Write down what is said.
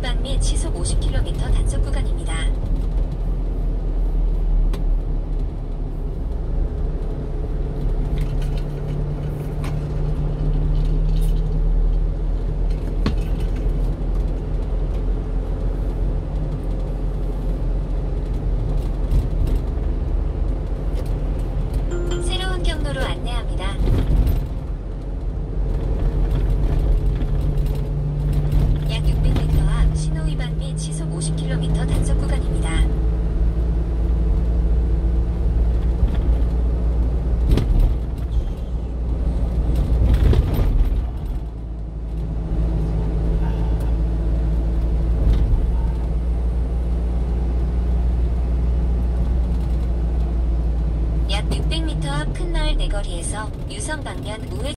위반 및 시속 50km 단속 구간입니다. 새로운 경로로 안내합니다. 약 600m 앞 신호 위반 및 시속 50km 단속 구간입니다. 약 600m 앞 큰마을 내거리에서 유성 방면 우회